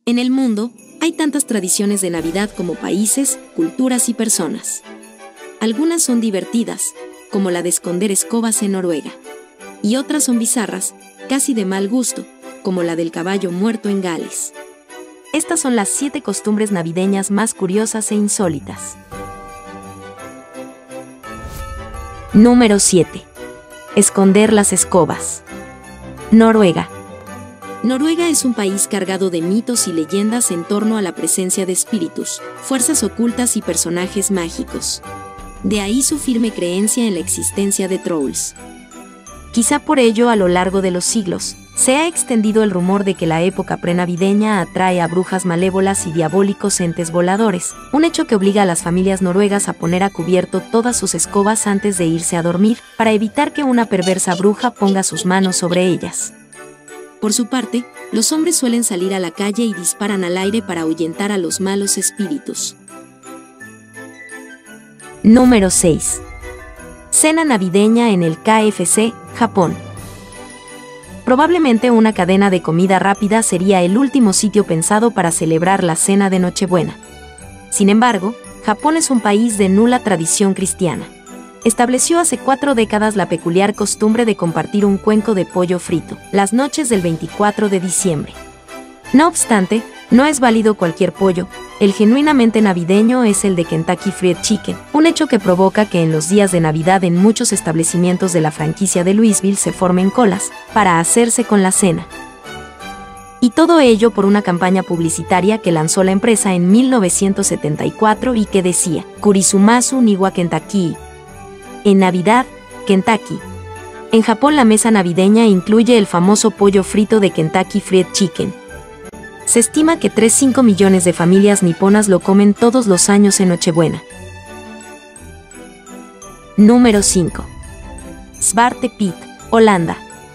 En el mundo, hay tantas tradiciones de Navidad como países, culturas y personas. Algunas son divertidas, como la de esconder escobas en Noruega. Y otras son bizarras, casi de mal gusto, como la del caballo muerto en Gales. Estas son las 7 costumbres navideñas más curiosas e insólitas. Número 7. Esconder las escobas. Noruega. Noruega es un país cargado de mitos y leyendas en torno a la presencia de espíritus, fuerzas ocultas y personajes mágicos. De ahí su firme creencia en la existencia de trolls. Quizá por ello, a lo largo de los siglos, se ha extendido el rumor de que la época prenavideña atrae a brujas malévolas y diabólicos entes voladores, un hecho que obliga a las familias noruegas a poner a cubierto todas sus escobas antes de irse a dormir, para evitar que una perversa bruja ponga sus manos sobre ellas. Por su parte, los hombres suelen salir a la calle y disparan al aire para ahuyentar a los malos espíritus. Número 6. Cena navideña en el KFC, Japón. Probablemente una cadena de comida rápida sería el último sitio pensado para celebrar la cena de Nochebuena. Sin embargo, Japón es un país de nula tradición cristiana. Estableció hace 4 décadas la peculiar costumbre de compartir un cuenco de pollo frito, las noches del 24 de diciembre. No obstante, no es válido cualquier pollo. El genuinamente navideño es el de Kentucky Fried Chicken, un hecho que provoca que en los días de Navidad en muchos establecimientos de la franquicia de Louisville se formen colas para hacerse con la cena. Y todo ello por una campaña publicitaria que lanzó la empresa en 1974 y que decía: Kurisumasu ni wa Kentucky. En Navidad, Kentucky. En Japón la mesa navideña incluye el famoso pollo frito de Kentucky Fried Chicken. Se estima que 3,5 millones de familias niponas lo comen todos los años en Nochebuena. Número 5. Zwarte Piet, Holanda.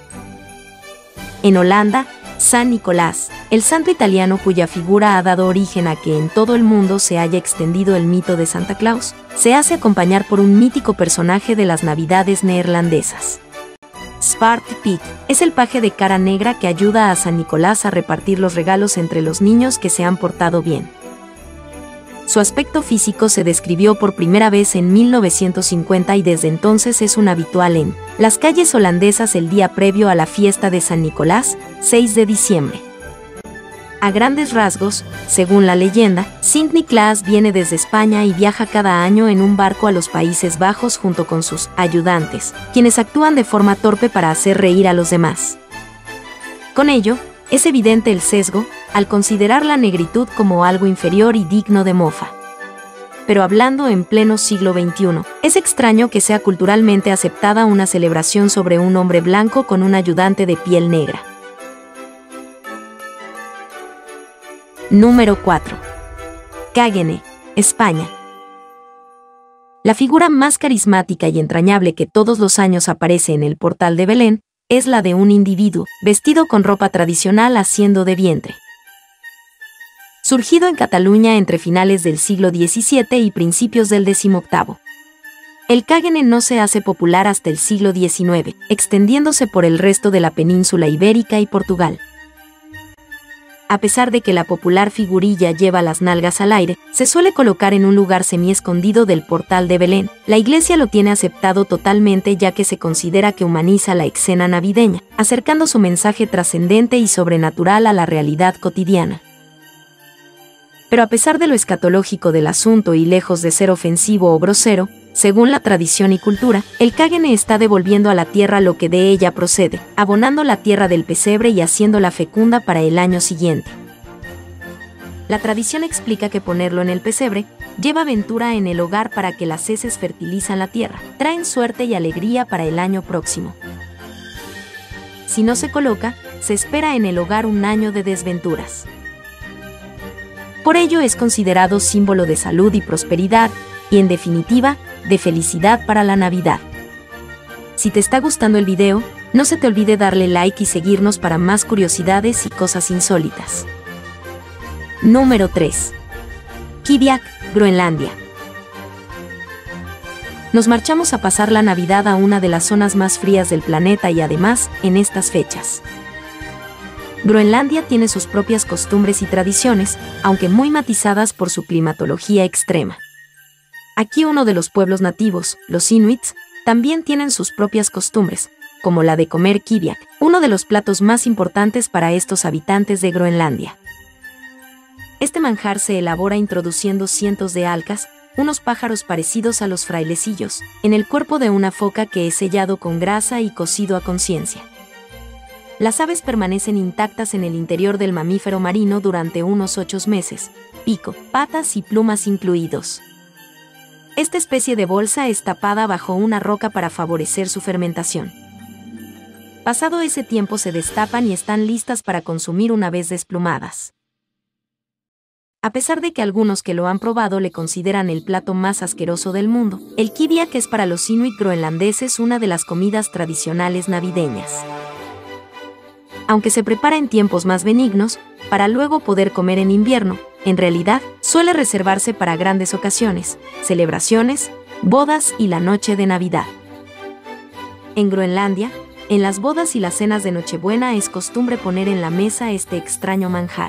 En Holanda, San Nicolás, el santo italiano cuya figura ha dado origen a que en todo el mundo se haya extendido el mito de Santa Claus, se hace acompañar por un mítico personaje de las navidades neerlandesas. Zwarte Piet es el paje de cara negra que ayuda a San Nicolás a repartir los regalos entre los niños que se han portado bien. Su aspecto físico se describió por primera vez en 1950 y desde entonces es un habitual en las calles holandesas el día previo a la fiesta de San Nicolás, 6 de diciembre. A grandes rasgos, según la leyenda, Sint-Niklaas viene desde España y viaja cada año en un barco a los Países Bajos junto con sus ayudantes, quienes actúan de forma torpe para hacer reír a los demás. Con ello, es evidente el sesgo, al considerar la negritud como algo inferior y digno de mofa. Pero hablando en pleno siglo XXI, es extraño que sea culturalmente aceptada una celebración sobre un hombre blanco con un ayudante de piel negra. Número 4. Cáguene, España. La figura más carismática y entrañable que todos los años aparece en el portal de Belén es la de un individuo, vestido con ropa tradicional haciendo de vientre. Surgido en Cataluña entre finales del siglo XVII y principios del XVIII. El cáguene no se hace popular hasta el siglo XIX, extendiéndose por el resto de la península ibérica y Portugal. A pesar de que la popular figurilla lleva las nalgas al aire, se suele colocar en un lugar semi-escondido del portal de Belén. La iglesia lo tiene aceptado totalmente ya que se considera que humaniza la escena navideña, acercando su mensaje trascendente y sobrenatural a la realidad cotidiana. Pero a pesar de lo escatológico del asunto y lejos de ser ofensivo o grosero, según la tradición y cultura, el cáguene está devolviendo a la tierra lo que de ella procede, abonando la tierra del pesebre y haciéndola fecunda para el año siguiente. La tradición explica que ponerlo en el pesebre lleva ventura en el hogar para que las heces fertilizan la tierra, traen suerte y alegría para el año próximo. Si no se coloca, se espera en el hogar un año de desventuras. Por ello es considerado símbolo de salud y prosperidad, y en definitiva, de felicidad para la Navidad. Si te está gustando el video, no se te olvide darle like y seguirnos para más curiosidades y cosas insólitas. Número 3. Kiviak, Groenlandia. Nos marchamos a pasar la Navidad a una de las zonas más frías del planeta y además, en estas fechas. Groenlandia tiene sus propias costumbres y tradiciones, aunque muy matizadas por su climatología extrema. Aquí uno de los pueblos nativos, los inuits, también tienen sus propias costumbres, como la de comer kiviak, uno de los platos más importantes para estos habitantes de Groenlandia. Este manjar se elabora introduciendo cientos de alcas, unos pájaros parecidos a los frailecillos, en el cuerpo de una foca que es sellado con grasa y cocido a conciencia. Las aves permanecen intactas en el interior del mamífero marino durante unos 8 meses, pico, patas y plumas incluidos. Esta especie de bolsa es tapada bajo una roca para favorecer su fermentación. Pasado ese tiempo se destapan y están listas para consumir una vez desplumadas. A pesar de que algunos que lo han probado le consideran el plato más asqueroso del mundo, el kiviak es para los inuit groenlandeses una de las comidas tradicionales navideñas. Aunque se prepara en tiempos más benignos, para luego poder comer en invierno, en realidad, suele reservarse para grandes ocasiones, celebraciones, bodas y la noche de Navidad. En Groenlandia, en las bodas y las cenas de Nochebuena es costumbre poner en la mesa este extraño manjar.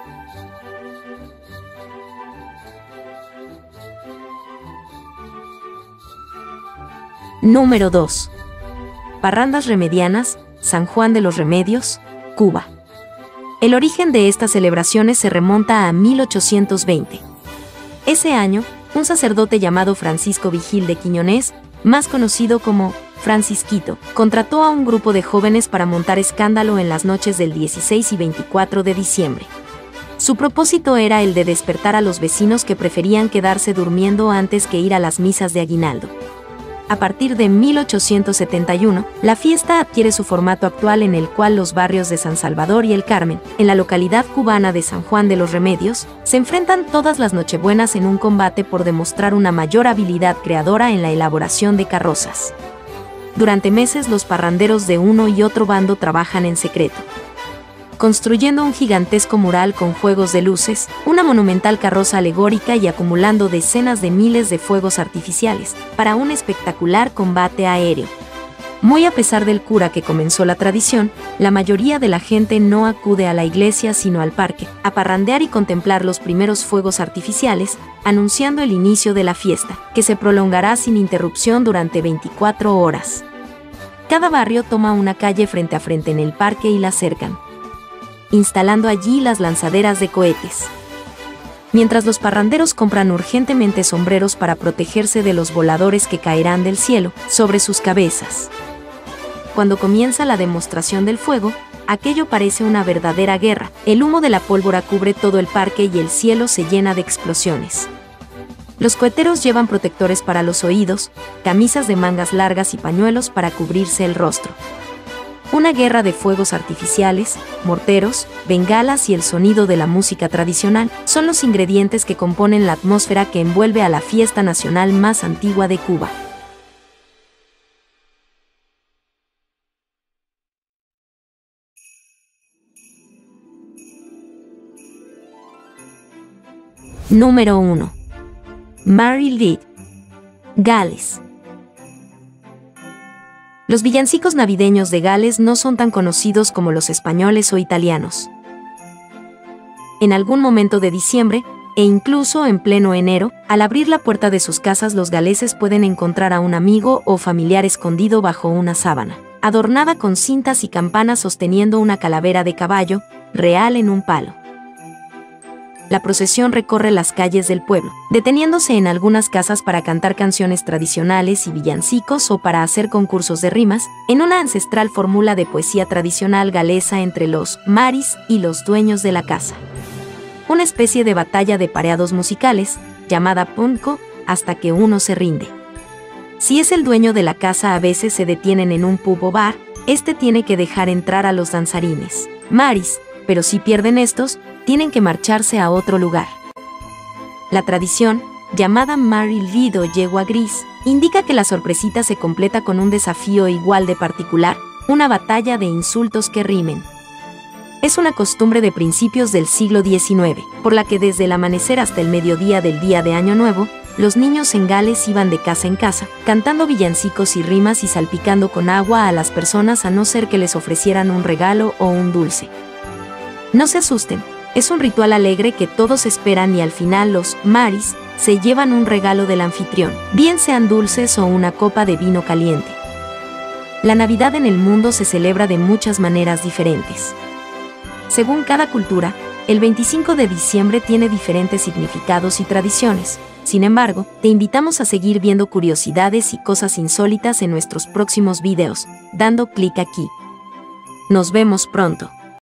Número 2. Parrandas remedianas, San Juan de los Remedios, Cuba. El origen de estas celebraciones se remonta a 1820. Ese año, un sacerdote llamado Francisco Vigil de Quiñonés, más conocido como Francisquito, contrató a un grupo de jóvenes para montar escándalo en las noches del 16 y 24 de diciembre. Su propósito era el de despertar a los vecinos que preferían quedarse durmiendo antes que ir a las misas de aguinaldo. A partir de 1871, la fiesta adquiere su formato actual en el cual los barrios de San Salvador y El Carmen, en la localidad cubana de San Juan de los Remedios, se enfrentan todas las Nochebuenas en un combate por demostrar una mayor habilidad creadora en la elaboración de carrozas. Durante meses los parranderos de uno y otro bando trabajan en secreto, construyendo un gigantesco mural con juegos de luces, una monumental carroza alegórica y acumulando decenas de miles de fuegos artificiales, para un espectacular combate aéreo. Muy a pesar del cura que comenzó la tradición, la mayoría de la gente no acude a la iglesia sino al parque, a parrandear y contemplar los primeros fuegos artificiales, anunciando el inicio de la fiesta, que se prolongará sin interrupción durante 24 horas. Cada barrio toma una calle frente a frente en el parque y la cercan, instalando allí las lanzaderas de cohetes. Mientras los parranderos compran urgentemente sombreros para protegerse de los voladores que caerán del cielo sobre sus cabezas. Cuando comienza la demostración del fuego, aquello parece una verdadera guerra. El humo de la pólvora cubre todo el parque y el cielo se llena de explosiones. Los coheteros llevan protectores para los oídos, camisas de mangas largas y pañuelos para cubrirse el rostro. Una guerra de fuegos artificiales, morteros, bengalas y el sonido de la música tradicional son los ingredientes que componen la atmósfera que envuelve a la fiesta nacional más antigua de Cuba. Número 1. Mary Lwyd, Gales. Los villancicos navideños de Gales no son tan conocidos como los españoles o italianos. En algún momento de diciembre, e incluso en pleno enero, al abrir la puerta de sus casas los galeses pueden encontrar a un amigo o familiar escondido bajo una sábana, adornada con cintas y campanas sosteniendo una calavera de caballo, real en un palo. La procesión recorre las calles del pueblo, deteniéndose en algunas casas para cantar canciones tradicionales y villancicos o para hacer concursos de rimas, en una ancestral fórmula de poesía tradicional galesa entre los maris y los dueños de la casa. Una especie de batalla de pareados musicales, llamada punco, hasta que uno se rinde. Si es el dueño de la casa, a veces se detienen en un pub o bar, este tiene que dejar entrar a los danzarines, maris, pero si pierden estos, tienen que marcharse a otro lugar. La tradición, llamada Mary Lwyd o yegua gris, indica que la sorpresita se completa con un desafío igual de particular, una batalla de insultos que rimen. Es una costumbre de principios del siglo XIX, por la que desde el amanecer hasta el mediodía del día de Año Nuevo, los niños en Gales iban de casa en casa, cantando villancicos y rimas y salpicando con agua a las personas a no ser que les ofrecieran un regalo o un dulce. No se asusten, es un ritual alegre que todos esperan y al final los Maris se llevan un regalo del anfitrión, bien sean dulces o una copa de vino caliente. La Navidad en el mundo se celebra de muchas maneras diferentes. Según cada cultura, el 25 de diciembre tiene diferentes significados y tradiciones. Sin embargo, te invitamos a seguir viendo curiosidades y cosas insólitas en nuestros próximos videos, dando clic aquí. Nos vemos pronto.